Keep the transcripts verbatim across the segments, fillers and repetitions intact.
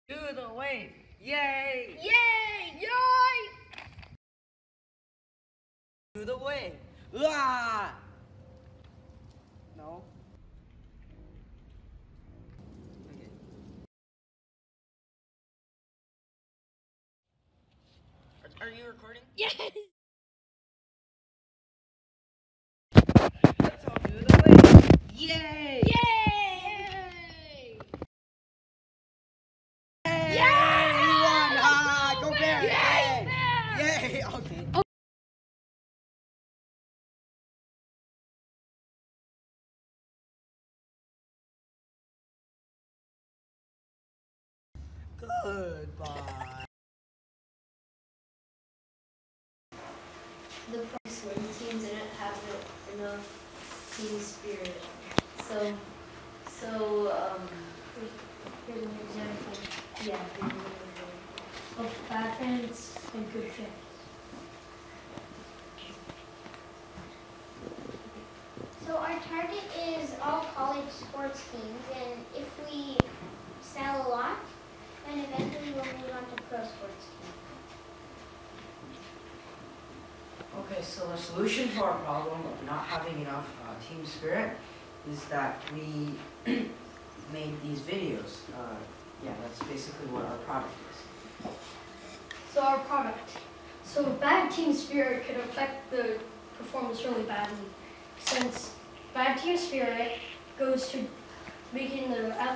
Do the wave. Yay! Yay! Yay! Do the wave. Ah! No. Okay. Are, are you recording? Yes! Let's all do the wave. Yay! Yay! Yay! Yeah! We won! Ah, go Bears! Yay! Yay! Yay! Okay. Goodbye. The price where the team didn't have enough team spirit. So, so um, Here's an example yeah. of bad fans and good fans. So our target is all college sports teams, and if we sell a lot, then eventually we'll move on to pro sports teams. Okay, so the solution to our problem of not having enough uh, team spirit is that we made these videos. Uh, yeah, that's basically what our product is. So our product. So bad team spirit could affect the performance really badly, since bad team spirit goes to making the athlete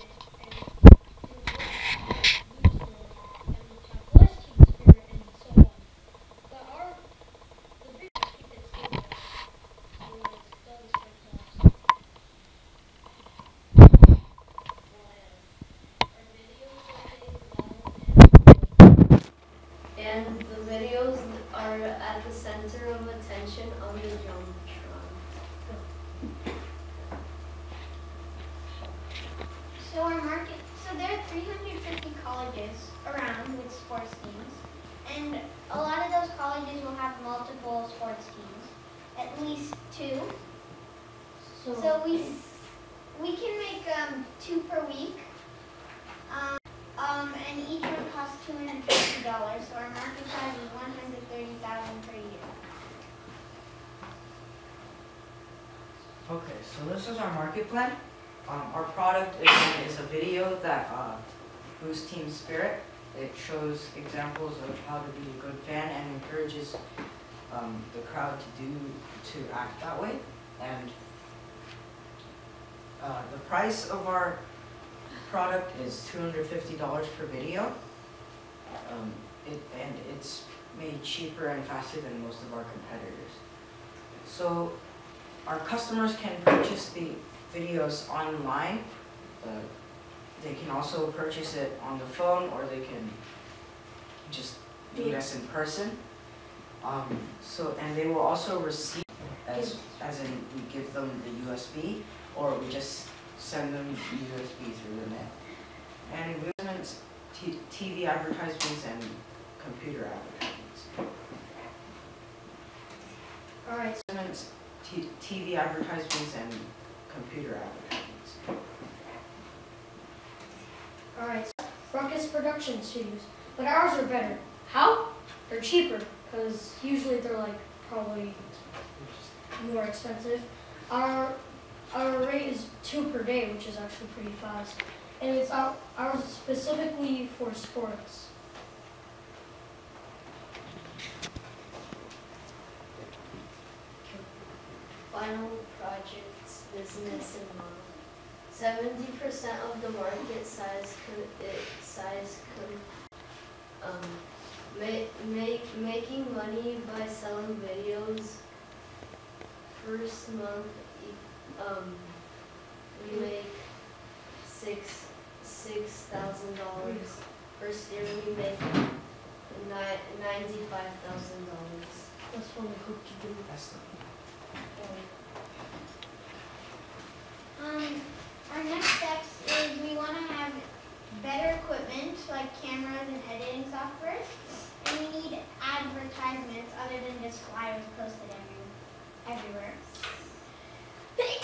And the videos are at the center of attention on the Jumbotron. So our market, so there are three hundred fifty colleges around with sports teams, and a lot of those colleges will have multiple sports teams, at least two. So, So we we can make um, two per week, um, um, and each one costs two hundred fifty dollars. So our market size is one hundred thirty thousand per year. Okay, so this is our market plan. Um, our product is, is a video that uh, boosts team spirit. It shows examples of how to be a good fan and encourages um, the crowd to do to act that way. And uh, the price of our product is two hundred fifty dollars per video. Um, it, and it's made cheaper and faster than most of our competitors. So our customers can purchase the videos online. Uh, they can also purchase it on the phone, or they can just meet us in person. Um, so, and they will also receive, as, as in we give them the U S B, or we just send them the U S B through the mail. And we use t TV advertisements and computer advertisements. all right. T TV advertisements and computer advertisements. All right. So Ruckus Production Studios, but ours are better. How? They're cheaper, because usually they're like probably more expensive. Our our rate is two per day, which is actually pretty fast, and it's our, ours specifically for sports. Final projects, business, and model. Seventy percent of the market size co- it, size co- um, ma- make making money by selling videos. First month, e- um, we make six six thousand dollars. First year we make ni- ninety five thousand dollars. That's what we hope to do. That's the Um, our next steps is we want to have better equipment like cameras and editing software, and we need advertisements other than just flyers posted every, everywhere.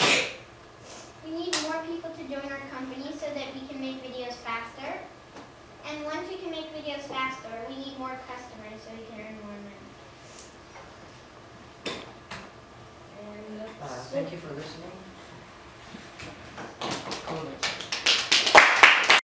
We need more people to join our company so that we can make videos faster. videos faster. We need more customers so we can earn more money. And Uh, that's thank it. you for listening.